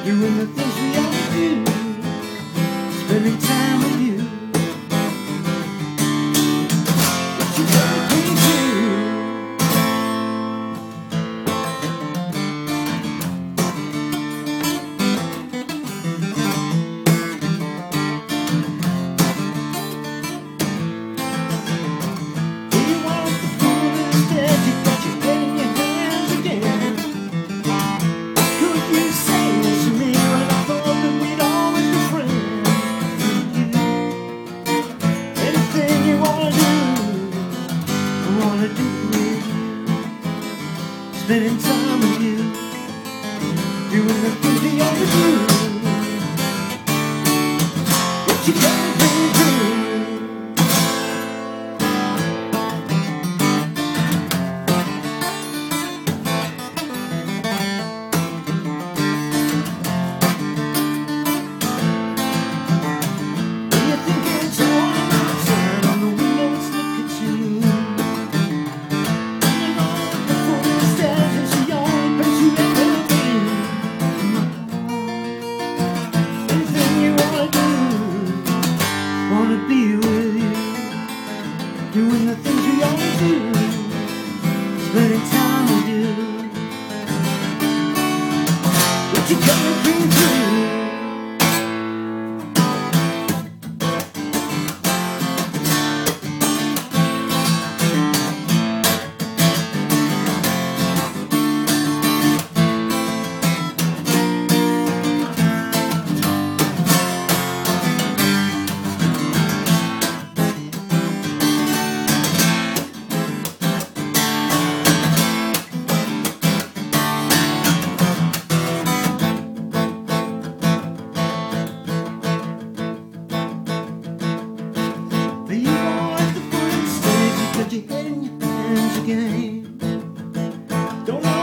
doing the things we all do, spending time with you. What you gonna bring through? Do you want the fool instead? You got your head in your hands again. Could you say this to me when I thought that we'd always be friends? Anything you wanna do, I wanna do with you. Spending time with you, doing the things we always do. What you gonna bring through? Do you think it's warm outside on the window? Let's look at you. Leaning on the foot of the stairs, and she only pays you everything. Anything you wanna do, wanna be with you, doing the things we always do, spending time with you. What you gonna bring through? Are you gonna let the foot stage? You got your head in your hands again. Don't know